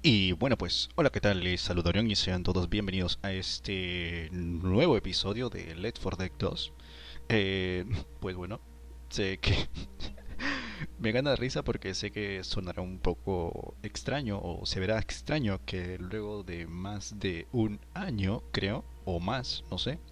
Y bueno, pues, hola, ¿qué tal? Les saludo Orión y sean todos bienvenidos a este nuevo episodio de Left 4 Dead 2. Eh, pues bueno, sé que me gana risa porque sé que sonará un poco extraño o se verá extraño que luego de más de un año, creo, o más, no sé,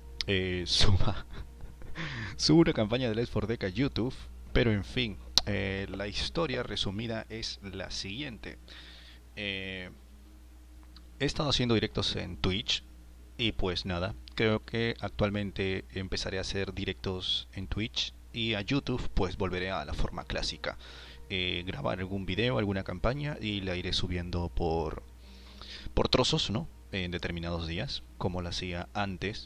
suba una campaña de Left 4 Dead a YouTube. Pero en fin, la historia resumida es la siguiente. Eh, He estado haciendo directos en Twitch y pues nada, creo que actualmente empezaré a hacer directos en Twitch y a YouTube pues volveré a la forma clásica. Grabar algún video, alguna campaña y la iré subiendo por trozos, ¿no? En determinados días, como lo hacía antes.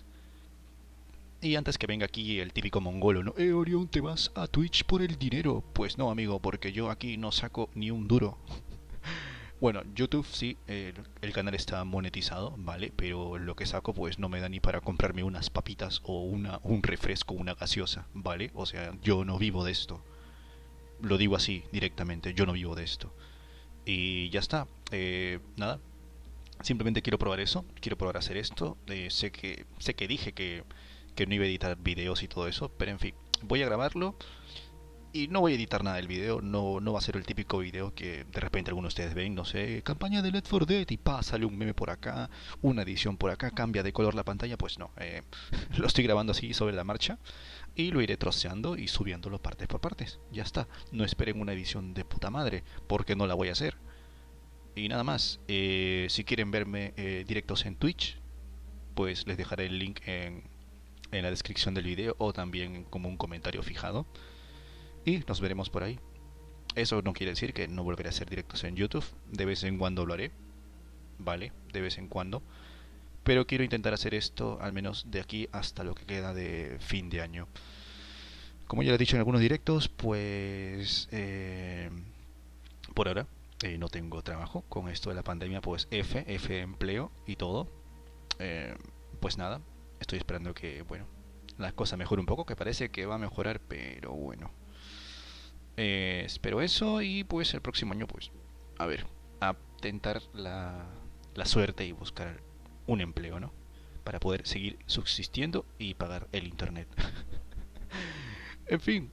Y antes que venga aquí el típico mongolo, ¿no? Orión, ¿te vas a Twitch por el dinero? Pues no, amigo, porque yo aquí no saco ni un duro. Bueno, YouTube sí, el canal está monetizado, ¿vale? Pero lo que saco pues no me da ni para comprarme unas papitas o un refresco, una gaseosa, ¿vale? O sea, yo no vivo de esto. Lo digo así directamente, yo no vivo de esto. Y ya está, nada. Simplemente quiero probar eso, quiero probar hacer esto. Sé que dije que no iba a editar videos y todo eso, pero en fin, voy a grabarlo. Y no voy a editar nada del video, no va a ser el típico video que de repente algunos de ustedes ven, no sé, campaña de Left 4 Dead y pa, sale un meme por acá, una edición por acá, cambia de color la pantalla, pues no, lo estoy grabando así sobre la marcha y lo iré troceando y subiéndolo partes por partes, ya está, no esperen una edición de puta madre, porque no la voy a hacer. Y nada más, si quieren verme directos en Twitch, pues les dejaré el link en la descripción del video o también como un comentario fijado. Y nos veremos por ahí. Eso no quiere decir que no volveré a hacer directos en YouTube. De vez en cuando lo haré. Vale, de vez en cuando. Pero quiero intentar hacer esto al menos de aquí hasta lo que queda de fin de año. Como ya lo he dicho en algunos directos, pues por ahora no tengo trabajo. Con esto de la pandemia, pues F empleo y todo. Eh, pues nada, estoy esperando que, bueno, la cosa mejore un poco, que parece que va a mejorar, pero bueno. Espero eso y pues el próximo año pues a ver, a tentar la suerte y buscar un empleo, ¿no? Para poder seguir subsistiendo y pagar el internet. En fin,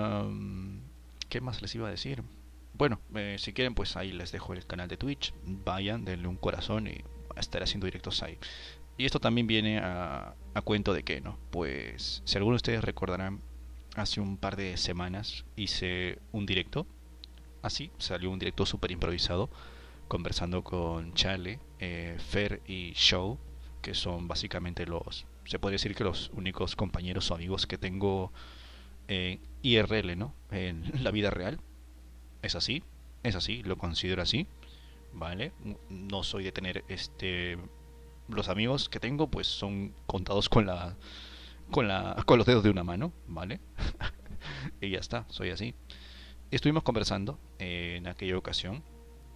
¿qué más les iba a decir? Bueno, si quieren pues ahí les dejo el canal de Twitch, vayan, denle un corazón y estaré haciendo directos ahí. Y esto también viene a cuento de que, ¿no? Pues si algunos de ustedes recordarán, hace un par de semanas hice un directo. Así, salió un directo súper improvisado, conversando con Charlie, Fer y Show, que son básicamente se puede decir que los únicos compañeros o amigos que tengo en IRL, ¿no? En la vida real. Es así, lo considero así, ¿vale? No soy de tener los amigos que tengo pues son contados con los dedos de una mano, ¿vale? Y ya está, soy así. Estuvimos conversando en aquella ocasión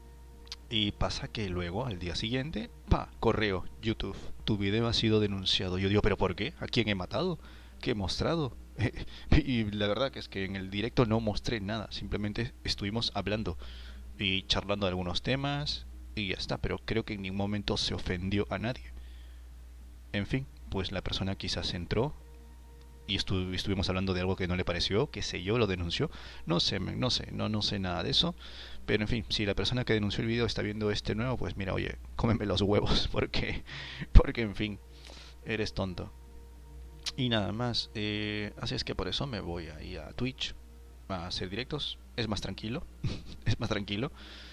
y pasa que luego al día siguiente, pa, correo, YouTube, tu video ha sido denunciado. Yo digo, ¿pero por qué? ¿A quién he matado? ¿Qué he mostrado? Y la verdad que es que en el directo no mostré nada, simplemente estuvimos hablando y charlando de algunos temas y ya está, pero creo que en ningún momento se ofendió a nadie. En fin, pues la persona quizás entró y estuvimos hablando de algo que no le pareció, que sé yo, lo denunció. No sé, no sé nada de eso. Pero en fin, si la persona que denunció el video está viendo este nuevo, pues mira, oye, cómeme los huevos, porque en fin, eres tonto. Y nada más, así es que por eso me voy ahí a Twitch a hacer directos. Es más tranquilo, es más tranquilo.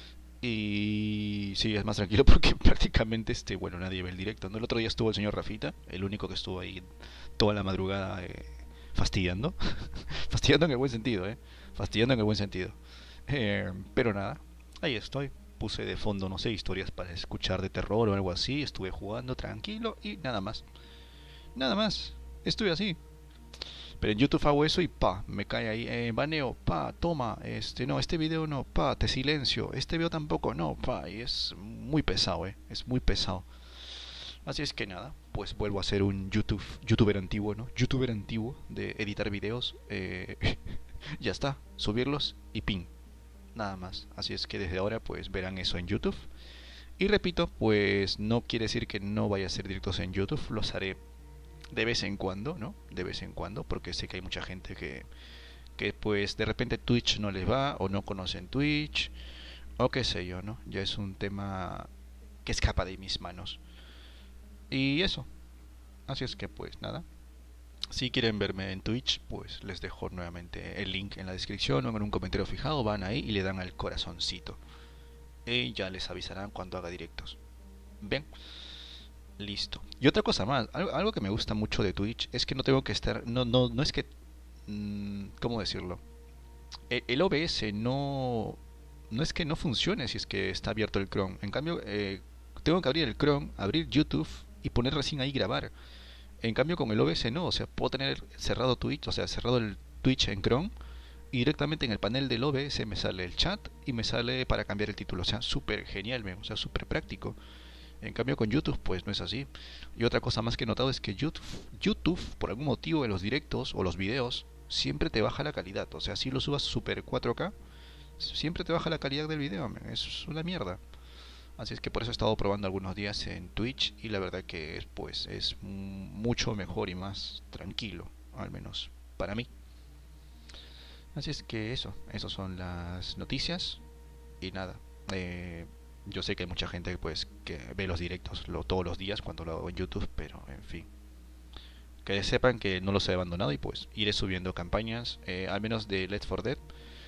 Y sí, es más tranquilo porque prácticamente bueno, nadie ve el directo, ¿no? El otro día estuvo el señor Rafita, el único que estuvo ahí toda la madrugada fastidiando. Fastidiando en el buen sentido, ¿eh? Fastidiando en el buen sentido. Pero nada, ahí estoy. Puse de fondo, no sé, historias para escuchar de terror o algo así. Estuve jugando tranquilo y nada más. Nada más. Estuve así. Pero en YouTube hago eso y pa, me cae ahí, baneo, pa, toma, no, este video no, pa, te silencio, este video tampoco, no, pa, y es muy pesado, es muy pesado. Así es que nada, pues vuelvo a ser un youtuber antiguo, ¿no? Youtuber antiguo de editar videos, ya está, subirlos y ping. nada más. Así es que desde ahora pues verán eso en YouTube. Y repito, pues no quiere decir que no vaya a hacer directos en YouTube, los haré de vez en cuando, ¿no? De vez en cuando, porque sé que hay mucha gente que pues de repente Twitch no les va o no conocen Twitch o qué sé yo, ¿no? Ya es un tema que escapa de mis manos. Y eso, así es que pues nada. Si quieren verme en Twitch, pues les dejo nuevamente el link en la descripción o en un comentario fijado, van ahí y le dan al corazoncito. Y ya les avisarán cuando haga directos. Bien, listo. Y otra cosa más, algo que me gusta mucho de Twitch es que no tengo que estar, no es que, ¿cómo decirlo? El OBS no es que no funcione si es que está abierto el Chrome. En cambio, tengo que abrir el Chrome, abrir YouTube y poner recién ahí grabar. En cambio con el OBS no, o sea, puedo tener cerrado Twitch, o sea, cerrado el Twitch en Chrome y directamente en el panel del OBS me sale el chat y me sale para cambiar el título, o sea, súper genial, o sea, súper práctico. En cambio con YouTube pues no es así. Y otra cosa más que he notado es que YouTube por algún motivo en los directos o los videos siempre te baja la calidad, o sea, si lo subas super 4K, siempre te baja la calidad del video, es una mierda. Así es que por eso he estado probando algunos días en Twitch y la verdad que pues es mucho mejor y más tranquilo, al menos para mí. Así es que eso son las noticias y nada. Yo sé que hay mucha gente pues que ve los directos todos los días cuando lo hago en YouTube, pero en fin. Que sepan que no los he abandonado y pues iré subiendo campañas, al menos de Left 4 Dead.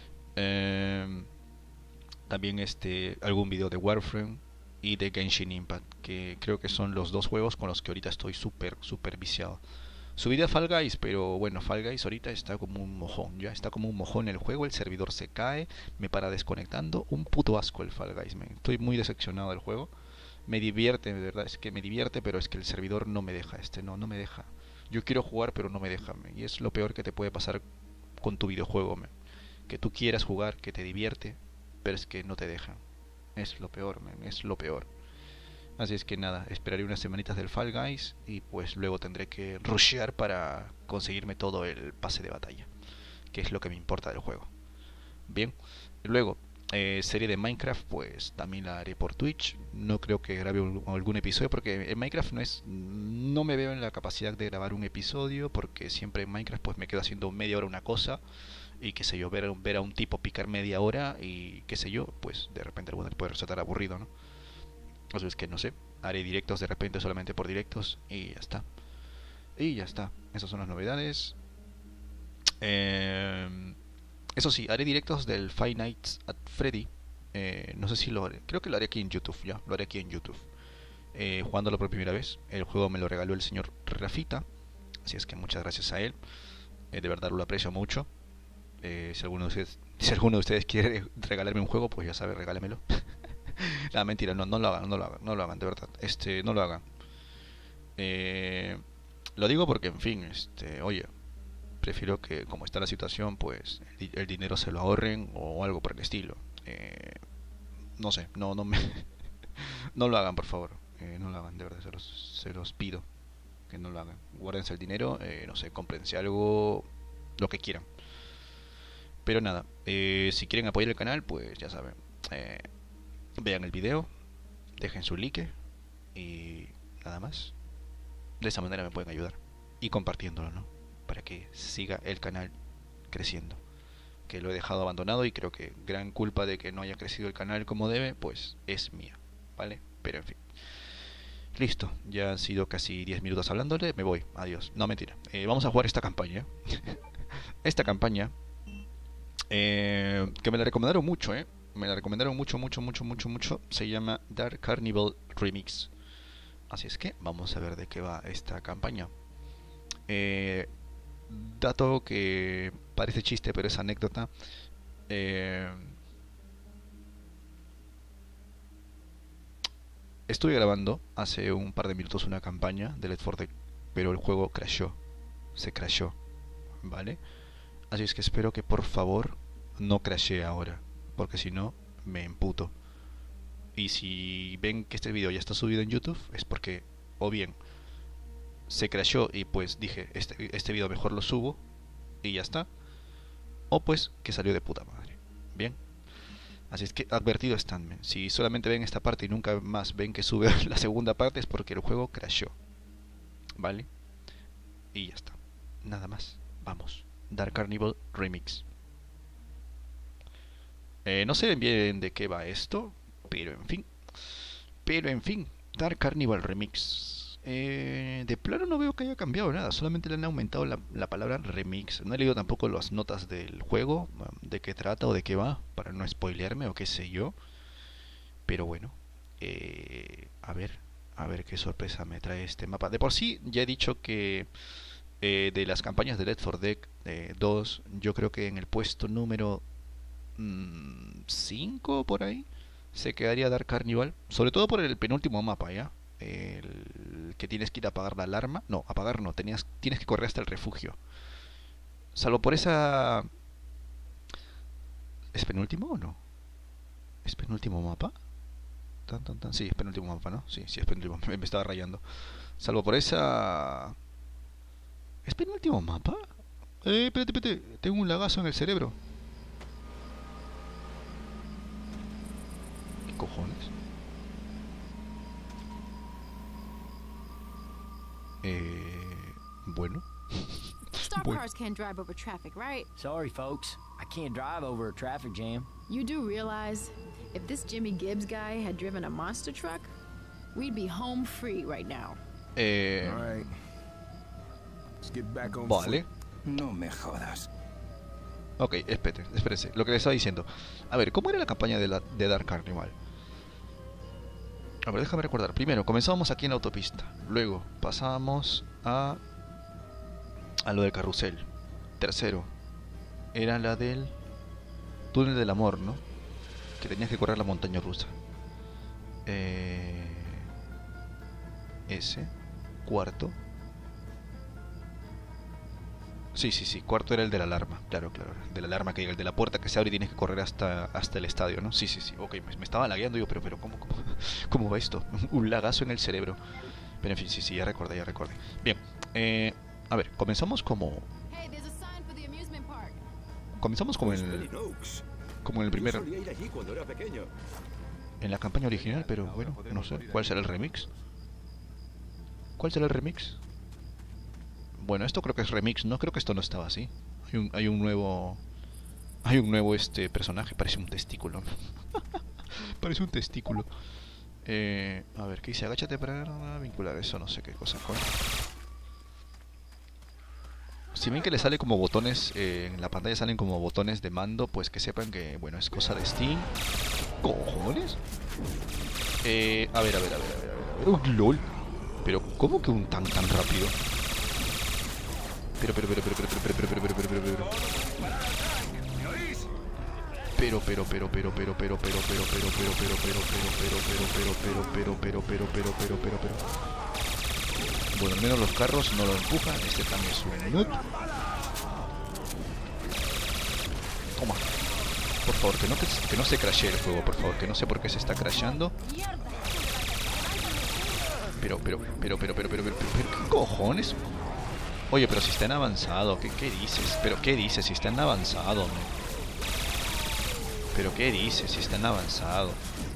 Eh, También algún video de Warframe y de Genshin Impact, que creo que son los dos juegos con los que ahorita estoy súper viciado. Subí a Fall Guys, pero bueno, Fall Guys ahorita está como un mojón, ya está como un mojón el juego, el servidor se cae, me para desconectando, un puto asco el Fall Guys, man. Estoy muy decepcionado del juego. Me divierte, de verdad, es que me divierte, pero es que el servidor no me deja, no me deja. Yo quiero jugar, pero no me deja, man. Y es lo peor que te puede pasar con tu videojuego, man. Que tú quieras jugar, que te divierte, pero es que no te dejan. Es lo peor, man, es lo peor. Así es que nada, esperaré unas semanitas del Fall Guys y pues luego tendré que rushear para conseguirme todo el pase de batalla, que es lo que me importa del juego. Bien, luego, serie de Minecraft, pues también la haré por Twitch. No creo que grabe algún episodio porque en Minecraft no me veo en la capacidad de grabar un episodio porque siempre en Minecraft pues me quedo haciendo media hora una cosa y qué sé yo, ver a un tipo picar media hora y qué sé yo, pues de repente alguno puede resultar aburrido, ¿no? O sea, es que no sé, haré directos de repente solamente por directos y ya está. Y ya está, esas son las novedades. Eh, Eso sí, haré directos del Five Nights at Freddy. No sé si lo haré, creo que lo haré aquí en YouTube, ya, lo haré aquí en YouTube. Jugándolo por primera vez. El juego me lo regaló el señor Rafita, así es que muchas gracias a él. De verdad lo aprecio mucho. Si alguno de ustedes quiere regalarme un juego, pues ya sabe, regálemelo. Nada, mentira, no lo hagan, no lo hagan, de verdad. No lo hagan. Eh, lo digo porque, en fin, oye, prefiero que, como está la situación, pues el dinero se lo ahorren o algo por el estilo. No sé, no me, no lo hagan, por favor. No lo hagan, de verdad, se los pido que no lo hagan. Guárdense el dinero, no sé, cómprense algo, lo que quieran. Pero nada, si quieren apoyar el canal, pues ya saben. Eh, Vean el video, dejen su like y nada más. De esa manera me pueden ayudar. Y compartiéndolo, ¿no? Para que siga el canal creciendo. Que lo he dejado abandonado y creo que gran culpa de que no haya crecido el canal como debe, pues es mía. ¿Vale? Pero en fin. Listo, ya han sido casi 10 minutos hablándole, me voy, adiós. No, mentira. Vamos a jugar esta campaña. Esta campaña, que me la recomendaron mucho, me la recomendaron mucho. Se llama Dark Carnival Remix. Así es que vamos a ver de qué va esta campaña. Eh, Dato que parece chiste, pero es anécdota. Eh, Estuve grabando hace un par de minutos una campaña de Left 4 Dead, pero el juego crashó. Se crashó, ¿vale? Así es que espero que por favor no crashee ahora, porque si no me emputo. Y si ven que este video ya está subido en YouTube, es porque o bien se crashó y pues dije, este video mejor lo subo y ya está, o pues que salió de puta madre. Bien, Así es que advertido están, men. Si solamente ven esta parte y nunca más ven que sube la segunda parte es porque el juego crashó. ¿Vale? Y ya está. Nada más. Vamos. Dark Carnival Remix. No sé bien de qué va esto, pero en fin. Pero en fin, Dark Carnival Remix. De plano no veo que haya cambiado nada, solamente le han aumentado la palabra remix. No he leído tampoco las notas del juego, de qué trata o de qué va, para no spoilearme o qué sé yo. Pero bueno, a ver qué sorpresa me trae este mapa. De por sí, ya he dicho que de las campañas de Left 4 Dead 2, yo creo que en el puesto número 5 por ahí se quedaría Dark Carnival, sobre todo por el penúltimo mapa, ¿ya? El que tienes que ir a apagar la alarma. No, apagar no, tienes que correr hasta el refugio. Salvo por esa... ¿Es penúltimo o no? ¿Es penúltimo mapa? Sí, es penúltimo mapa, ¿no? Sí, sí, es penúltimo. Me estaba rayando. Salvo por esa... ¿Es penúltimo mapa? Espérate, espérate. Tengo un lagazo en el cerebro. ¿Qué cojones? Bueno. Star cars can't drive over traffic, right? Sorry, folks. I can't drive over a traffic jam. You do realize if this Jimmy Gibbs guy had driven a monster truck, we'd be home free right now. All right. Let's get back on Vale. foot. No me jodas. Ok, espérese. Lo que le estaba diciendo. A ver, ¿cómo era la campaña de Dark Carnival? A ver, déjame recordar. Primero, comenzábamos aquí en la autopista. Luego, pasábamos a lo del carrusel. Tercero, era la del túnel del amor, ¿no? Que tenías que correr la montaña rusa. Ese. Cuarto. Sí, cuarto era el de la alarma. Claro, de la alarma, que el de la puerta que se abre y tienes que correr hasta el estadio, ¿no? Sí. Ok, me estaba lagueando yo, pero ¿cómo va esto? Un lagazo en el cerebro. Pero en fin, sí, ya recordé. Bien, a ver, comenzamos como en el primer... En la campaña original, pero bueno, no sé. ¿Cuál será el remix? Bueno, esto creo que es remix, ¿no? Creo que esto no estaba así. Hay un nuevo personaje, parece un testículo. Parece un testículo. A ver, ¿qué dice? Agáchate para vincular eso, no sé qué cosa. Si ven que le sale como botones, en la pantalla salen como botones de mando, pues que sepan que, bueno, es cosa de Steam. ¿Cojones? A ver. LOL. Pero, ¿cómo que un tan rápido? Pero. Bueno, al menos los carros no lo empujan. Este también es un nut. Toma. Por favor, que no se crashee el juego, por favor. Que no sé por qué se está crasheando. Pero, ¿qué cojones? Oye, pero si está en avanzado, ¿qué dices? ¿Pero qué dices si está en avanzado, man? ¿Pero qué dices si está en avanzado?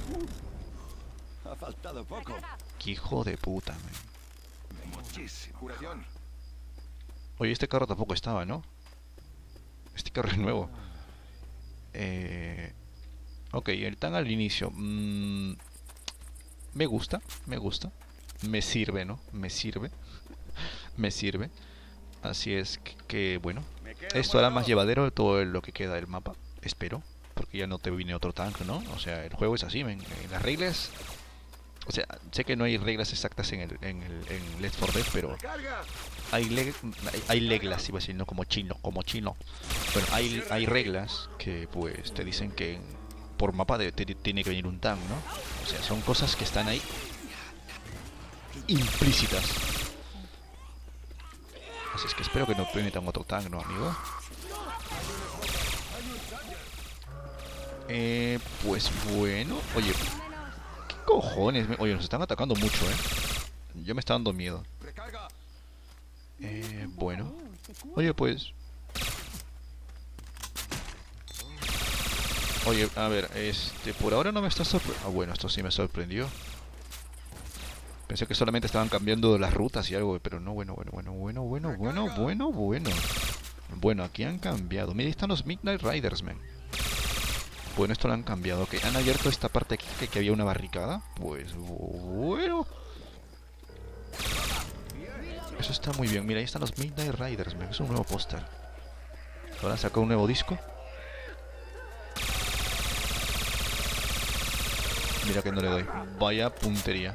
Ha faltado poco. Qué hijo de puta, man. Muchísimo. Curación. Oye, este carro tampoco estaba, ¿no? Este carro es nuevo. Ok, el tan al inicio. Me gusta. Me sirve, ¿no? Me sirve. Así es que bueno, esto hará más llevadero todo lo que queda del mapa, espero, porque ya no te viene otro tanque, ¿no? O sea, el juego es así, las reglas, o sea, sé que no hay reglas exactas en Left 4 Dead, pero hay reglas, iba a decir, no como chino. Bueno, hay reglas que pues te dicen que por mapa tiene que venir un tank, ¿no? O sea, son cosas que están ahí implícitas. Así es que espero que no metan otro tank, ¿no, amigo? Pues bueno. Oye, ¿qué cojones? Oye, nos están atacando mucho, Ya me está dando miedo. Bueno. Oye, pues... Oye, a ver, por ahora no me está sorprendiendo. Ah, bueno, esto sí me sorprendió. Pensé que solamente estaban cambiando las rutas y algo, pero no, bueno. Bueno, aquí han cambiado. Mira, ahí están los Midnight Riders, man. Bueno, esto lo han cambiado. Ok, han abierto esta parte aquí que había una barricada. Pues bueno. Eso está muy bien. Mira, ahí están los Midnight Riders, man. Es un nuevo póster. Ahora han sacado un nuevo disco. Mira que no le doy. Vaya puntería.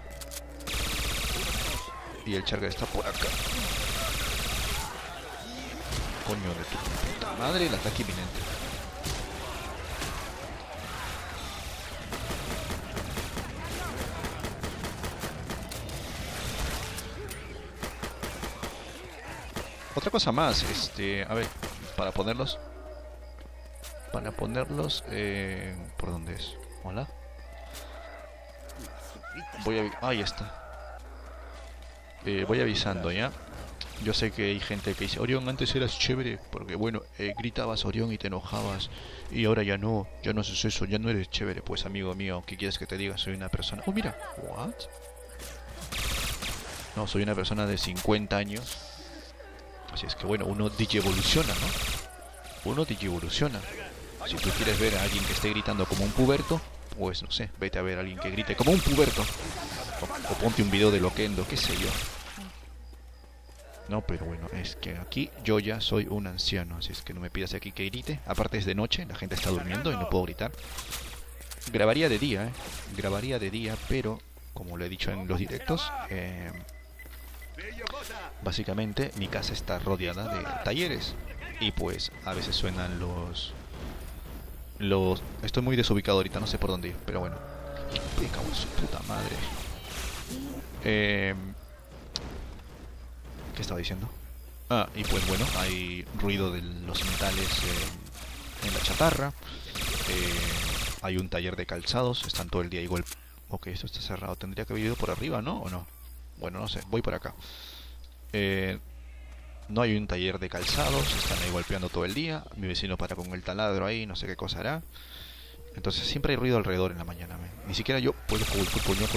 Y el Charger está por acá. Coño de tu puta madre, el ataque inminente. Otra cosa más, a ver, para ponerlos... ¿por dónde es? Hola. Ahí está. Voy avisando, ¿ya? Yo sé que hay gente que dice, Orión, antes eras chévere, porque bueno, gritabas Orión y te enojabas, y ahora ya no haces eso, ya no eres chévere. Pues amigo mío, ¿qué quieres que te diga? Soy una persona... Oh, mira, ¿what? No, soy una persona de 50 años. Así es que bueno, uno digievoluciona, ¿no? Uno digievoluciona. Si tú quieres ver a alguien que esté gritando como un puberto, pues no sé, vete a ver a alguien que grite como un puberto. O ponte un video de Loquendo, qué sé yo. No, pero bueno, es que aquí yo ya soy un anciano, así es que no me pidas aquí que grite. Aparte es de noche, la gente está durmiendo y no puedo gritar. Grabaría de día, grabaría de día, pero como lo he dicho en los directos, básicamente mi casa está rodeada de talleres. Y pues a veces suenan los... Estoy muy desubicado ahorita, no sé por dónde ir, pero bueno. Me cago en su puta madre. ¿Qué estaba diciendo? Ah, y pues bueno, hay ruido de los metales en la chatarra. Hay un taller de calzados, están todo el día igual. Ok, esto está cerrado, tendría que haber ido por arriba, ¿no? ¿O no? Bueno, no sé, voy por acá. No hay un taller de calzados, están ahí golpeando todo el día. Mi vecino para con el taladro ahí, no sé qué cosa hará. Entonces siempre hay ruido alrededor en la mañana, man. Ni siquiera yo puedo... Coño.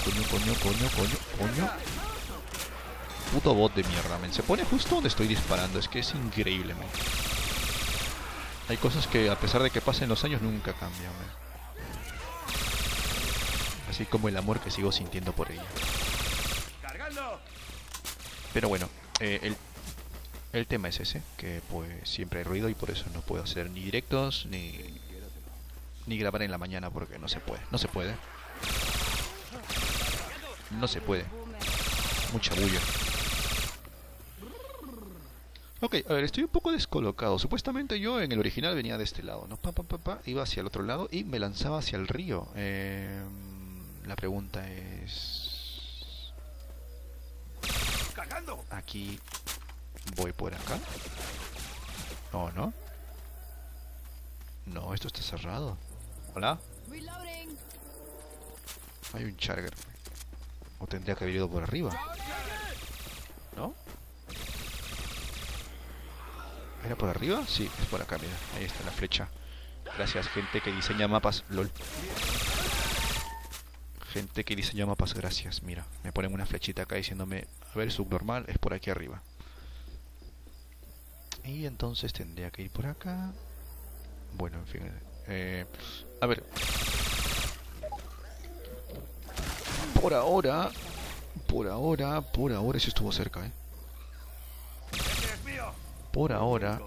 Puto bot de mierda, men. Se pone justo donde estoy disparando. Es que es increíble, men. Hay cosas que a pesar de que pasen los años nunca cambian, men. Así como el amor que sigo sintiendo por ella. Pero bueno, el tema es ese, que pues siempre hay ruido y por eso no puedo hacer ni directos ni grabar en la mañana porque no se puede. No se puede. Mucha bulla. Ok, a ver, estoy un poco descolocado. Supuestamente yo en el original venía de este lado, ¿no? Iba hacia el otro lado y me lanzaba hacia el río. La pregunta es... Aquí voy por acá. Oh, ¿no? No, esto está cerrado. ¿Hola? Hay un Charger. O tendría que haber ido por arriba. ¿No? ¿Era por arriba? Sí, es por acá, mira. Ahí está la flecha. Gracias, gente que diseña mapas. LOL. Gente que diseña mapas, gracias. Mira, me ponen una flechita acá diciéndome, a ver, subnormal es por aquí arriba. Y entonces tendría que ir por acá. Bueno, en fin. A ver. Por ahora, eso estuvo cerca, Por ahora,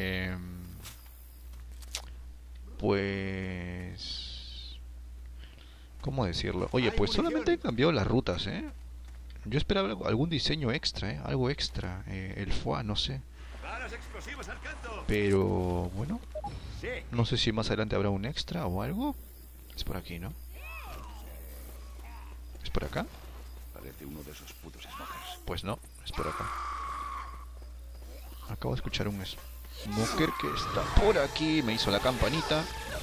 pues... ¿Cómo decirlo? Oye, pues solamente he cambiado las rutas, Yo esperaba algún diseño extra, algo extra. El FUA, no sé. Pero, bueno. No sé si más adelante habrá un extra o algo. Es por aquí, ¿no? ¿Es por acá? Parece uno de esos putos smokers. Pues no, es por acá. Acabo de escuchar un smoker que está por aquí. Me hizo la campanita.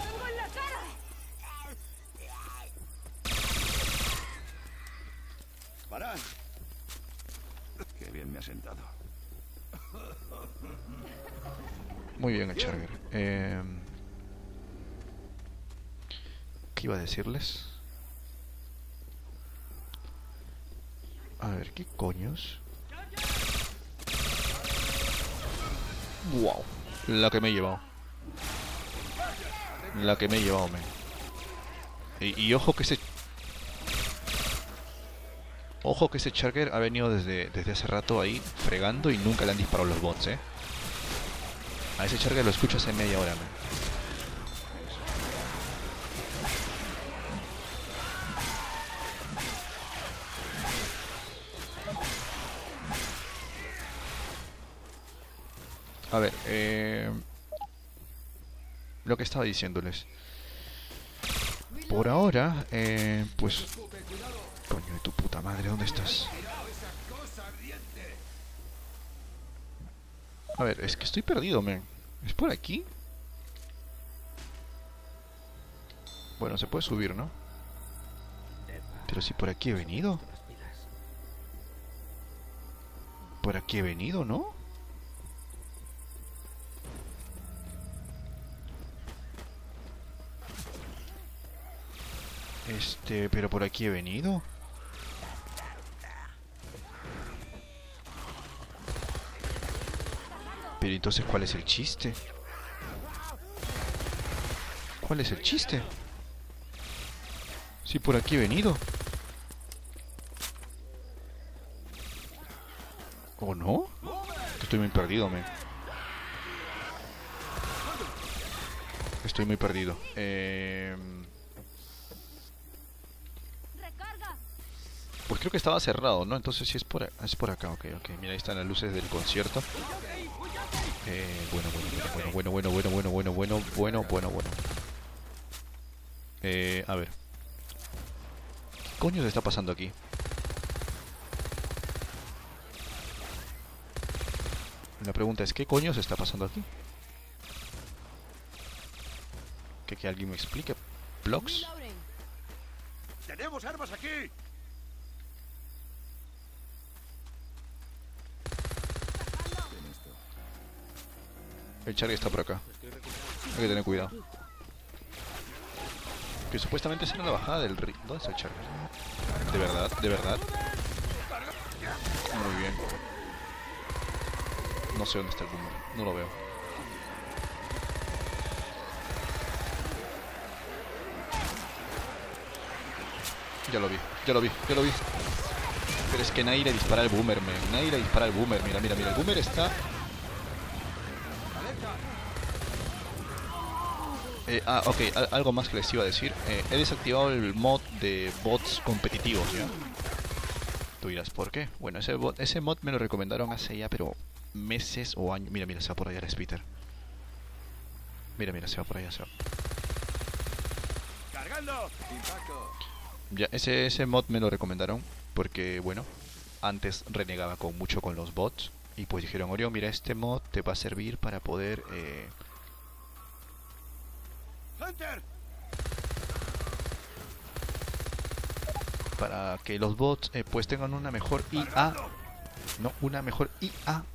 ¡Parad! Qué bien me ha sentado. Muy bien el Charger. ¿qué iba a decirles? A ver, ¿qué coños? Wow, la que me he llevado. La que me he llevado, men. Y ojo que ese... Ojo que ese Charger ha venido desde hace rato ahí fregando y nunca le han disparado los bots, A ese Charger lo escucho hace media hora, men. A ver, lo que estaba diciéndoles. Por ahora, pues... Coño de tu puta madre, ¿dónde estás? A ver, es que estoy perdido, men. ¿Es por aquí? Bueno, se puede subir, ¿no? Pero si por aquí he venido. Por aquí he venido, ¿no? Pero por aquí he venido. Pero entonces, ¿cuál es el chiste? ¿Cuál es el chiste? Si por aquí he venido. ¿O no? Estoy muy perdido, men. Estoy muy perdido. Pues creo que estaba cerrado, ¿no? Entonces sí es por acá, ok. Mira, ahí están las luces del concierto. Bueno. A ver. ¿Qué coño se está pasando aquí? La pregunta es, ¿qué coño se está pasando aquí? Que alguien me explique. ¿Blocks? ¡Tenemos armas aquí! El Charlie está por acá. Hay que tener cuidado. Que supuestamente será la bajada del río. ¿Dónde está el Charlie? ¿De verdad? ¿De verdad? Muy bien. No sé dónde está el boomer. No lo veo. Ya lo vi. Pero es que nadie le dispara al boomer, man. Nadie le dispara al boomer. Mira. El boomer está... ok, algo más que les iba a decir. He desactivado el mod de bots competitivos, ¿ya? Tú dirás, ¿por qué? Bueno, ese mod me lo recomendaron hace ya, pero meses o años. Mira, se va por allá el Spitter. Mira, se va por allá, ¡Cargando! ¡Impacto! Ya, ese mod me lo recomendaron porque, bueno, antes renegaba mucho con los bots. Y pues dijeron, Orión, mira, este mod te va a servir para poder... ¡Hunter! Para que los bots pues tengan una mejor IA. No, una mejor IA.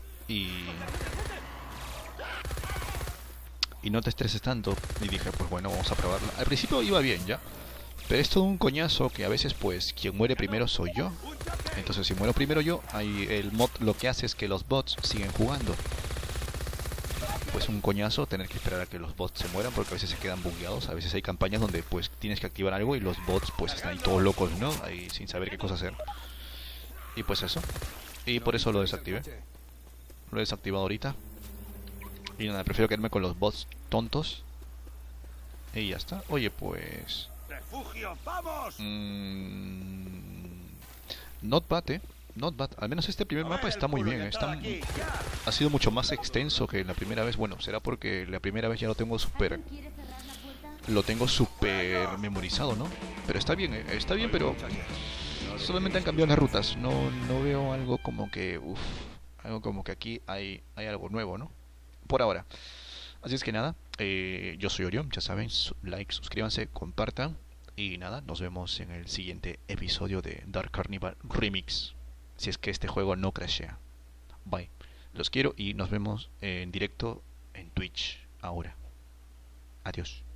Y no te estreses tanto. Y dije, pues bueno, vamos a probarlo. Al principio iba bien ya. Pero es todo un coñazo que a veces pues quien muere primero soy yo. Entonces si muero primero yo, ahí el mod lo que hace es que los bots siguen jugando. Pues un coñazo tener que esperar a que los bots se mueran porque a veces se quedan bugueados. A veces hay campañas donde pues tienes que activar algo y los bots pues están ahí todos locos, ¿no? Ahí sin saber qué cosa hacer. Y pues eso. Y por eso lo desactivé. Lo he desactivado ahorita. Y nada, prefiero quedarme con los bots tontos. Y ya está. Oye, pues... ¡Refugio, vamos! Not bad, Not bad. Al menos este primer mapa está muy bien. Ha sido mucho más extenso que la primera vez. Bueno, será porque la primera vez ya lo tengo súper memorizado, ¿no? Pero está bien, pero solamente han cambiado las rutas. No veo algo como que... algo como que aquí hay algo nuevo, ¿no? Por ahora. Así es que nada, yo soy Orión, ya saben, like, suscríbanse, compartan. Y nada, nos vemos en el siguiente episodio de Dark Carnival Remix. Si es que este juego no crashea. Bye. Los quiero y nos vemos en directo en Twitch ahora. Adiós.